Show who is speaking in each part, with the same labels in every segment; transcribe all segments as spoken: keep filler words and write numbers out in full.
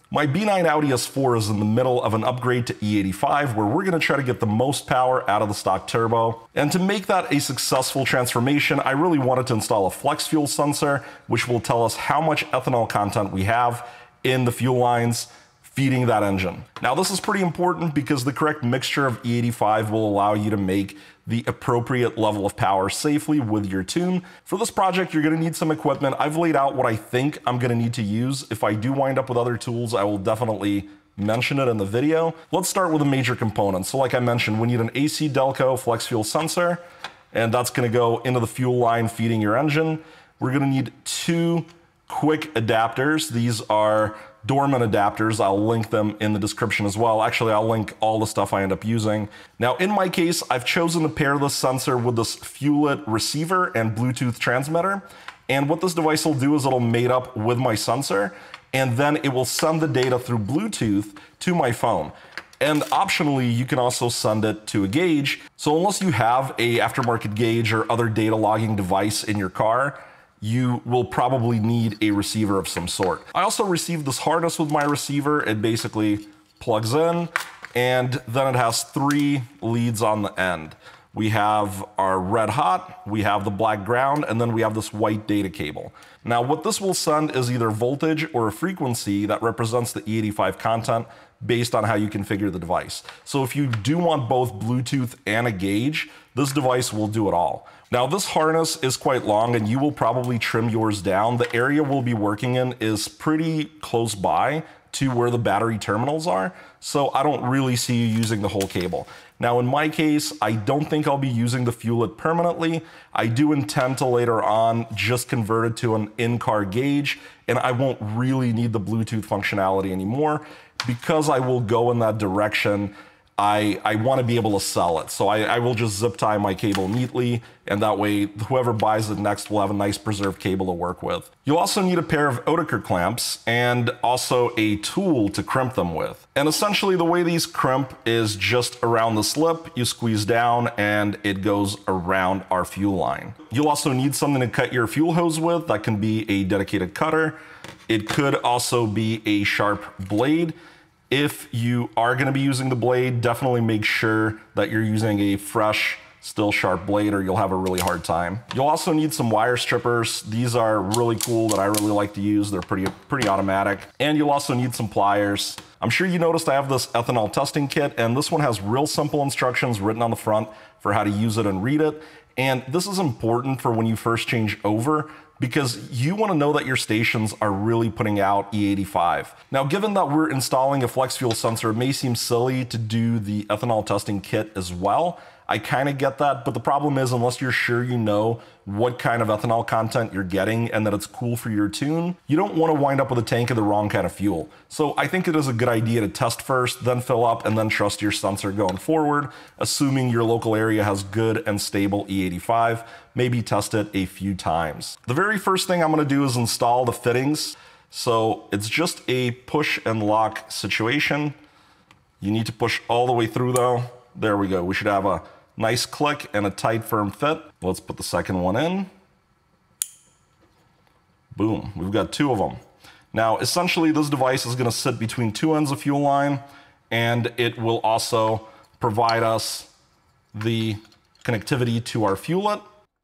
Speaker 1: My B nine Audi S four is in the middle of an upgrade to E eighty-five where we're going to try to get the most power out of the stock turbo. And to make that a successful transformation, I really wanted to install a flex fuel sensor, which will tell us how much ethanol content we have in the fuel lines feeding that engine. Now this is pretty important because the correct mixture of E eighty-five will allow you to make the appropriate level of power safely with your tune. For this project, you're gonna need some equipment. I've laid out what I think I'm gonna need to use. If I do wind up with other tools, I will definitely mention it in the video. Let's start with the major components. So like I mentioned, we need an A C Delco flex fuel sensor, and that's gonna go into the fuel line feeding your engine. We're gonna need two quick adapters. These are dormant adapters. I'll link them in the description as well. Actually, I'll link all the stuff I end up using. Now, in my case, I've chosen to pair this sensor with this Fuelit receiver and Bluetooth transmitter. And what this device will do is it'll mate up with my sensor, and then it will send the data through Bluetooth to my phone. And optionally, you can also send it to a gauge. So unless you have a aftermarket gauge or other data logging device in your car, you will probably need a receiver of some sort. I also received this harness with my receiver. It basically plugs in, and then it has three leads on the end. We have our red hot, we have the black ground, and then we have this white data cable. Now what this will send is either voltage or a frequency that represents the E eighty-five content based on how you configure the device. So if you do want both Bluetooth and a gauge, this device will do it all. Now this harness is quite long and you will probably trim yours down. The area we'll be working in is pretty close by to where the battery terminals are, so I don't really see you using the whole cable. Now in my case, I don't think I'll be using the Fuelit permanently. I do intend to later on just convert it to an in-car gauge, and I won't really need the Bluetooth functionality anymore. Because I will go in that direction, I, I want to be able to sell it. So I, I will just zip tie my cable neatly, and that way whoever buys it next will have a nice preserved cable to work with. You'll also need a pair of Oetiker clamps and also a tool to crimp them with. And essentially the way these crimp is just around the slip, you squeeze down and it goes around our fuel line. You'll also need something to cut your fuel hose with. That can be a dedicated cutter. It could also be a sharp blade. If you are going to be using the blade, definitely make sure that you're using a fresh, still sharp blade or you'll have a really hard time. You'll also need some wire strippers. These are really cool that I really like to use. They're pretty, pretty automatic. And you'll also need some pliers. I'm sure you noticed I have this ethanol testing kit, and this one has real simple instructions written on the front for how to use it and read it. And this is important for when you first change over, because you want to know that your stations are really putting out E eighty-five. Now, given that we're installing a flex fuel sensor, it may seem silly to do the ethanol testing kit as well. I kind of get that, but the problem is unless you're sure you know what kind of ethanol content you're getting and that it's cool for your tune, you don't want to wind up with a tank of the wrong kind of fuel. So I think it is a good idea to test first, then fill up, and then trust your sensor going forward, assuming your local area has good and stable E eighty-five. Maybe test it a few times. The very first thing I'm going to do is install the fittings. So it's just a push and lock situation. You need to push all the way through though. There we go. We should have a nice click and a tight, firm fit. Let's put the second one in. Boom, we've got two of them. Now, essentially, this device is gonna sit between two ends of fuel line, and it will also provide us the connectivity to our Fuelit.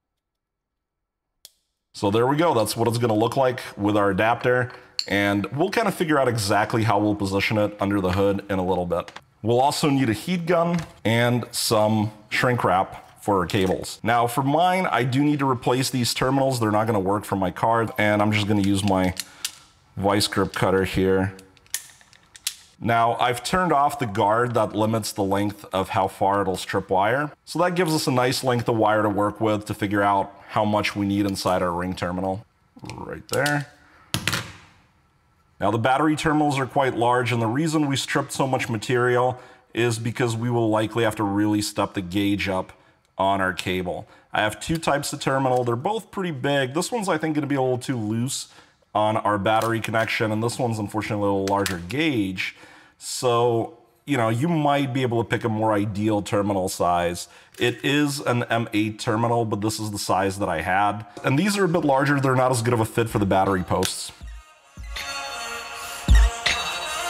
Speaker 1: So there we go, that's what it's gonna look like with our adapter, and we'll kind of figure out exactly how we'll position it under the hood in a little bit. We'll also need a heat gun and some shrink wrap for our cables. Now for mine, I do need to replace these terminals. They're not gonna work for my car, and I'm just gonna use my vice grip cutter here. Now I've turned off the guard that limits the length of how far it'll strip wire. So that gives us a nice length of wire to work with to figure out how much we need inside our ring terminal. Right there. Now the battery terminals are quite large, and the reason we stripped so much material is because we will likely have to really step the gauge up on our cable. I have two types of terminal. They're both pretty big. This one's, I think, gonna be a little too loose on our battery connection, and this one's unfortunately a little larger gauge. So, you know, you might be able to pick a more ideal terminal size. It is an M eight terminal, but this is the size that I had. And these are a bit larger. They're not as good of a fit for the battery posts.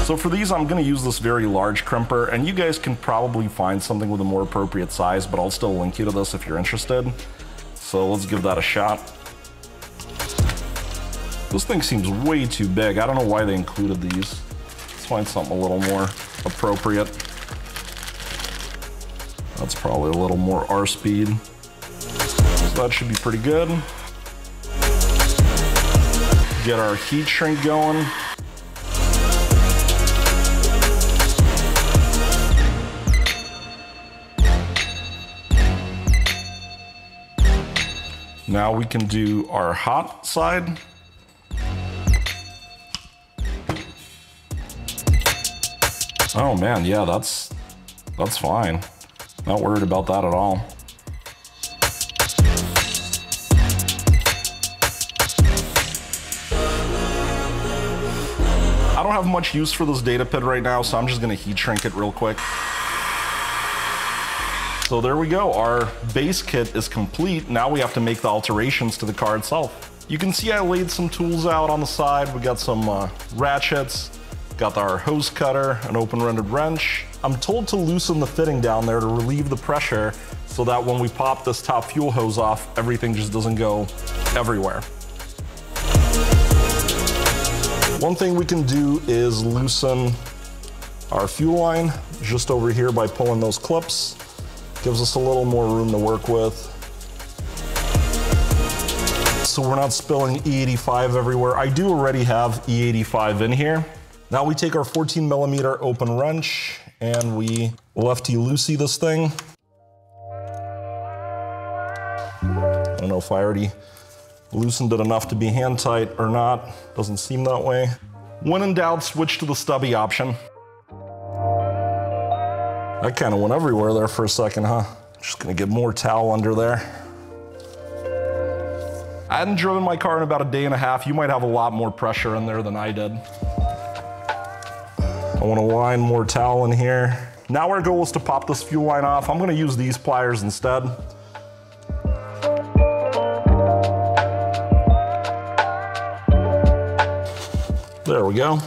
Speaker 1: So for these, I'm gonna use this very large crimper, and you guys can probably find something with a more appropriate size, but I'll still link you to this if you're interested. So let's give that a shot. This thing seems way too big. I don't know why they included these. Let's find something a little more appropriate. That's probably a little more R speed. So that should be pretty good. Get our heat shrink going. Now we can do our hot side. Oh man, yeah, that's that's fine. Not worried about that at all. I don't have much use for this data pit right now, so I'm just gonna heat shrink it real quick. So there we go, our base kit is complete. Now we have to make the alterations to the car itself. You can see I laid some tools out on the side. We got some uh, ratchets, got our hose cutter, an open-ended wrench. I'm told to loosen the fitting down there to relieve the pressure so that when we pop this top fuel hose off, everything just doesn't go everywhere. One thing we can do is loosen our fuel line just over here by pulling those clips. Gives us a little more room to work with. So we're not spilling E eighty-five everywhere. I do already have E eighty-five in here. Now we take our fourteen millimeter open wrench and we lefty-loosey this thing. I don't know if I already loosened it enough to be hand tight or not. Doesn't seem that way. When in doubt, switch to the stubby option. That kind of went everywhere there for a second, huh? Just gonna get more towel under there. I hadn't driven my car in about a day and a half. You might have a lot more pressure in there than I did. I wanna line more towel in here. Now our goal is to pop this fuel line off. I'm gonna use these pliers instead. There we go.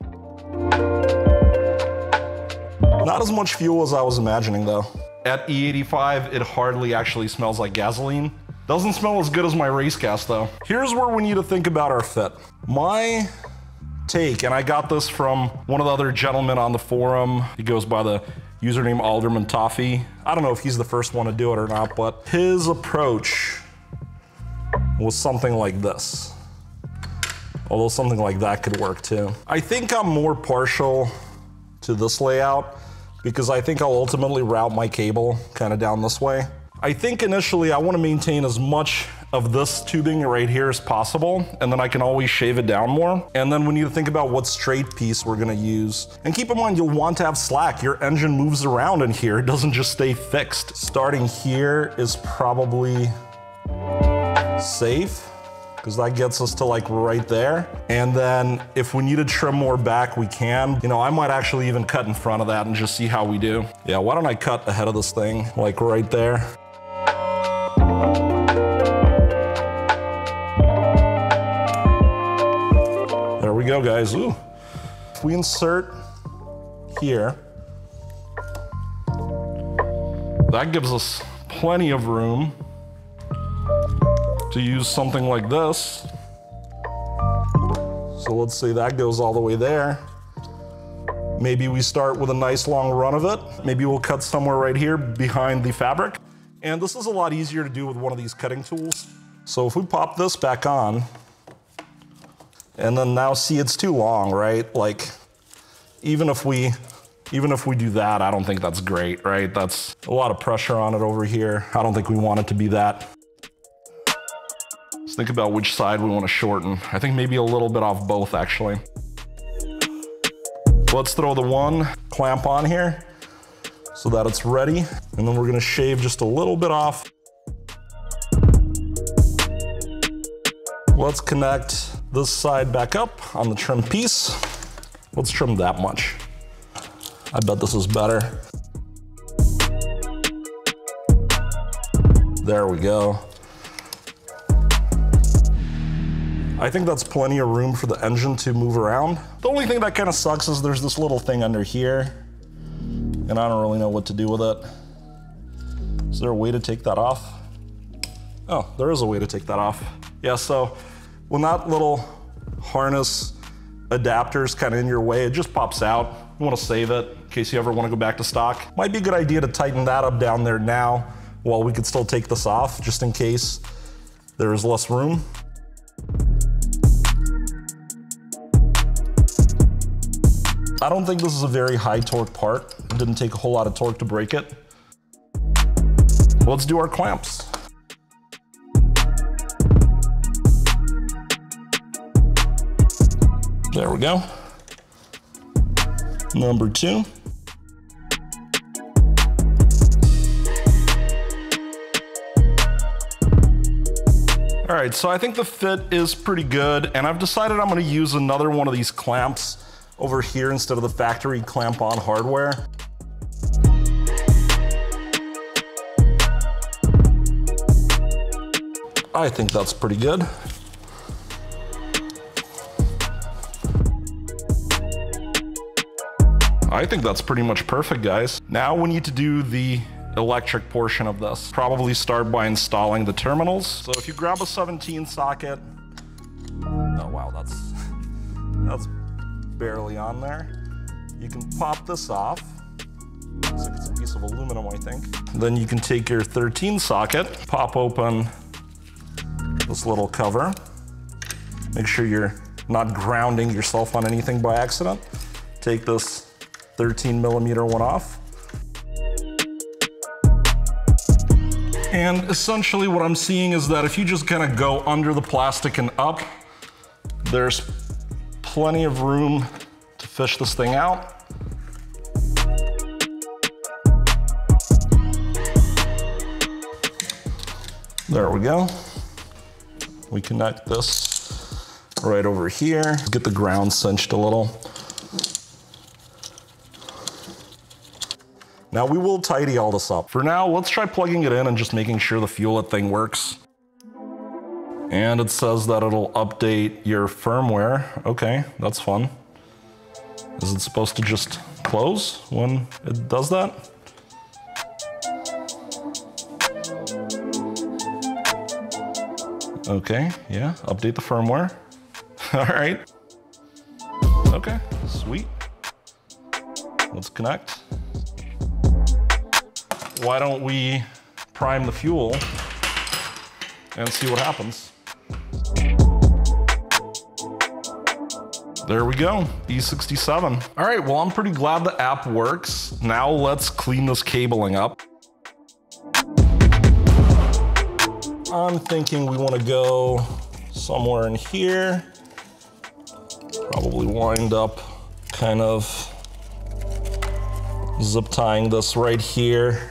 Speaker 1: Not as much fuel as I was imagining though. At E eighty-five, it hardly actually smells like gasoline. Doesn't smell as good as my race gas though. Here's where we need to think about our fit. My take, and I got this from one of the other gentlemen on the forum. He goes by the username Alderman Toffee. I don't know if he's the first one to do it or not, but his approach was something like this. Although something like that could work too. I think I'm more partial to this layout because I think I'll ultimately route my cable kind of down this way. I think initially I want to maintain as much of this tubing right here as possible, and then I can always shave it down more. And then we need to think about what straight piece we're gonna use. And keep in mind, you'll want to have slack. Your engine moves around in here. It doesn't just stay fixed. Starting here is probably safe, because that gets us to like right there. And then if we need to trim more back, we can. You know, I might actually even cut in front of that and just see how we do. Yeah, why don't I cut ahead of this thing, like right there. There we go, guys. Ooh. If we insert here, that gives us plenty of room to use something like this. So let's say that goes all the way there. Maybe we start with a nice long run of it. Maybe we'll cut somewhere right here behind the fabric. And this is a lot easier to do with one of these cutting tools. So if we pop this back on, and then now see it's too long, right? Like, even if we, even if we do that, I don't think that's great, right? That's a lot of pressure on it over here. I don't think we want it to be that. Let's think about which side we want to shorten. I think maybe a little bit off both, actually. Let's throw the one clamp on here so that it's ready. And then we're gonna shave just a little bit off. Let's connect this side back up on the trim piece. Let's trim that much. I bet this is better. There we go. I think that's plenty of room for the engine to move around. The only thing that kind of sucks is there's this little thing under here, and I don't really know what to do with it. Is there a way to take that off? Oh, there is a way to take that off. Yeah, so when that little harness adapter is kind of in your way, it just pops out. You want to save it in case you ever want to go back to stock. Might be a good idea to tighten that up down there now while we could still take this off, just in case there is less room. I don't think this is a very high torque part. It didn't take a whole lot of torque to break it. Let's do our clamps. There we go. Number two. All right, so I think the fit is pretty good, and I've decided I'm gonna use another one of these clamps over here instead of the factory clamp-on hardware. I think that's pretty good. I think that's pretty much perfect, guys. Now we need to do the electric portion of this. Probably start by installing the terminals. So if you grab a seventeen socket, oh wow, that's, that's barely on there. You can pop this off. Looks like it's a piece of aluminum, I think. Then you can take your thirteen socket, pop open this little cover. Make sure you're not grounding yourself on anything by accident. Take this thirteen millimeter one off. And essentially what I'm seeing is that if you just kind of go under the plastic and up, there's plenty of room to fish this thing out. There we go. We connect this right over here. Get the ground cinched a little. Now we will tidy all this up. For now, let's try plugging it in and just making sure the fuel-it thing works. And it says that it'll update your firmware. Okay, that's fun. Is it supposed to just close when it does that? Okay, yeah, update the firmware. All right. Okay, sweet. Let's connect. Why don't we prime the fuel and see what happens? There we go, E sixty-seven. All right, well, I'm pretty glad the app works. Now let's clean this cabling up. I'm thinking we want to go somewhere in here. Probably wind up kind of zip tying this right here.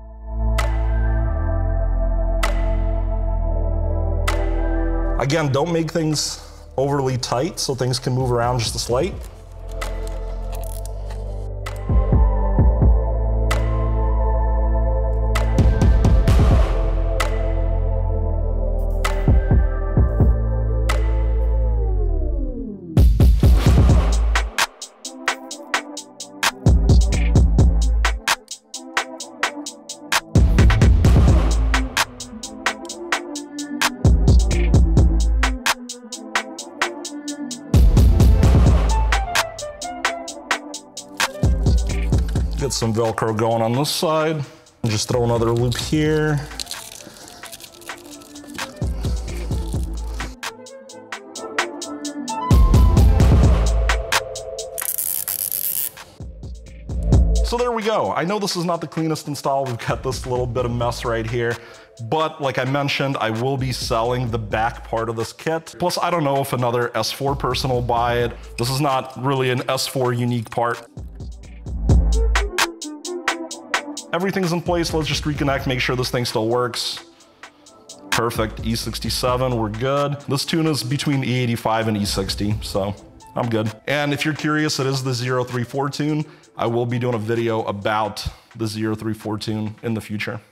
Speaker 1: Again, don't make things overly tight so things can move around just a slight. Get some Velcro going on this side. Just throw another loop here. So there we go. I know this is not the cleanest install. We've got this little bit of mess right here. But like I mentioned, I will be selling the back part of this kit. Plus, I don't know if another S four person will buy it. This is not really an S four unique part. Everything's in place. Let's just reconnect, make sure this thing still works. Perfect, E sixty-seven, we're good. This tune is between E eighty-five and E sixty, so I'm good. And if you're curious, it is the zero three four tune. I will be doing a video about the zero three four tune in the future.